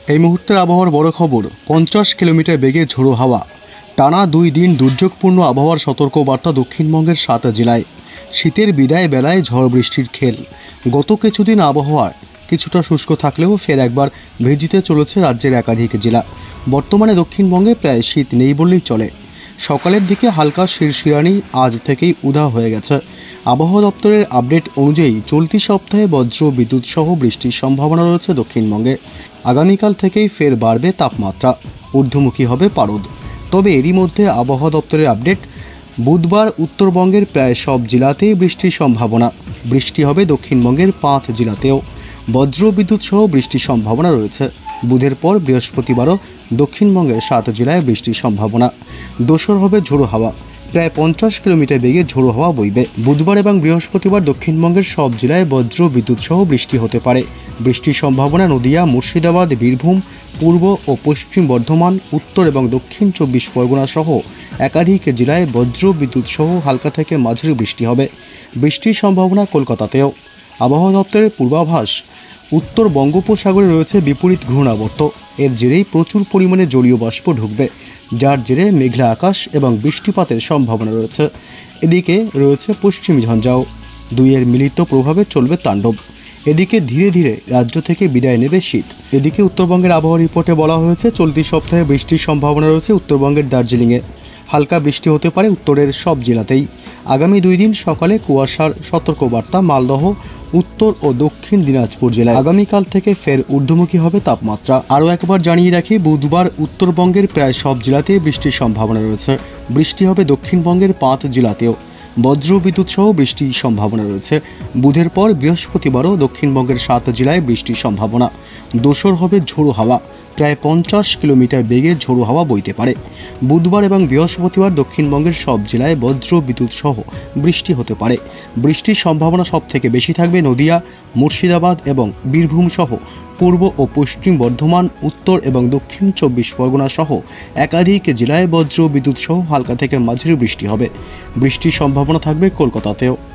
এই মুহূর্তের আবহাওয়ার বড় খবর, 50 কিলোমিটার বেগে ঝোড়ো হাওয়া। টানা 2 দিন দুর্যোগপূর্ণ আবহাওয়ার সতর্কবার্তা দক্ষিণবঙ্গের 7 জেলায়। শীতের বিদায় বেলায় ঝড় বৃষ্টির খেল। গত কিছুদিন আবহাওয়া কিছুটা শুষ্ক থাকলেও ফের একবার ভিজিতে চলেছে রাজ্যের একাধিক জেলা। বর্তমানে দক্ষিণবঙ্গে প্রায় শীত নেই বললেই চলে। সকালের দিকে হালকা শিরশিরানি আজ থেকেই উধাও হয়ে গেছে। আবহাওয়া দপ্তরের আপডেট অনুযায়ী চলতি সপ্তাহে বজ্র বিদ্যুৎ সহ বৃষ্টির সম্ভাবনা রয়েছে দক্ষিণবঙ্গে। আগামীকাল থেকেই ফের বাড়বে তাপমাত্রা, ঊর্ধ্বমুখী হবে পারদ। তবে এরই মধ্যে আবহাওয়া দপ্তরের আপডেট, বুধবার উত্তরবঙ্গের প্রায় সব জেলাতেই বৃষ্টির সম্ভাবনা। বৃষ্টি হবে দক্ষিণবঙ্গের 5 জেলাতেও। বজ্র বিদ্যুৎ সহ বৃষ্টির সম্ভাবনা রয়েছে। বুধের পর বৃহস্পতিবারও দক্ষিণবঙ্গের 7 জেলায় বৃষ্টির সম্ভাবনা। দোসর হবে ঝোড়ো হাওয়া, প্রায় 50 কিলোমিটার বেগে ঝোড়ো হাওয়া বইবে। বুধবার এবং বৃহস্পতিবার দক্ষিণবঙ্গের সব জেলায় বজ্র বিদ্যুৎ সহ বৃষ্টি হতে পারে। বৃষ্টির সম্ভাবনা নদিয়া, মুর্শিদাবাদ, বীরভূম, পূর্ব ও পশ্চিম বর্ধমান, উত্তর এবং দক্ষিণ 24 পরগনা সহ একাধিক জেলায় বজ্র বিদ্যুৎ সহ হালকা থেকে মাঝারি বৃষ্টি হবে। বৃষ্টির সম্ভাবনা কলকাতাতেও। আবহাওয়া দপ্তরের পূর্বাভাস, উত্তর বঙ্গোপসাগরে রয়েছে বিপরীত ঘূর্ণাবর্ত। এর জেরেই প্রচুর পরিমাণে জলীয় বাষ্প ঢুকবে, যার জেরে মেঘলা আকাশ এবং বৃষ্টিপাতের সম্ভাবনা রয়েছে। এদিকে রয়েছে পশ্চিমী ঝঞ্ঝাও, দুইয়ের মিলিত প্রভাবে চলবে তাণ্ডব। এদিকে ধীরে ধীরে রাজ্য থেকে বিদায় নেবে শীত। এদিকে উত্তরবঙ্গের আবহাওয়া রিপোর্টে বলা হয়েছে চলতি সপ্তাহে বৃষ্টির সম্ভাবনা রয়েছে উত্তরবঙ্গের দার্জিলিংয়ে। হালকা বৃষ্টি হতে পারে উত্তরের সব জেলাতেই। আগামী 2 দিন সকালে কুয়াশার সতর্কবার্তা মালদহ, উত্তর ও দক্ষিণ দিনাজপুর জেলায়। আগামীকাল থেকে ফের ঊর্ধ্বমুখী হবে তাপমাত্রা। আরও একবার জানিয়ে রাখি, বুধবার উত্তরবঙ্গের প্রায় সব জেলাতেই বৃষ্টির সম্ভাবনা রয়েছে। বৃষ্টি হবে দক্ষিণবঙ্গের 5 জেলাতেও। বজ্র বিদ্যুৎ সহ বৃষ্টির সম্ভাবনা রয়েছে। বুধের পর বৃহস্পতিবারও দক্ষিণবঙ্গের 7 জেলায় বৃষ্টির সম্ভাবনা। দোসর হবে ঝোড়ো হাওয়া, প্রায় 50 কিলোমিটার বেগে ঝোড়ো হাওয়া বইতে পারে। বুধবার এবং বৃহস্পতিবার দক্ষিণবঙ্গের সব জেলায় বজ্র বিদ্যুৎ সহ বৃষ্টি হতে পারে। বৃষ্টির সম্ভাবনা সব থেকে বেশি থাকবে নদিয়া, মুর্শিদাবাদ এবং বীরভূম সহ পূর্ব ও পশ্চিম বর্ধমান, উত্তর এবং দক্ষিণ 24 পরগনা সহ একাধিক জেলায় বজ্র বিদ্যুৎ সহ হালকা থেকে মাঝারি বৃষ্টি হবে। বৃষ্টির সম্ভাবনা থাকবে কলকাতাতেও।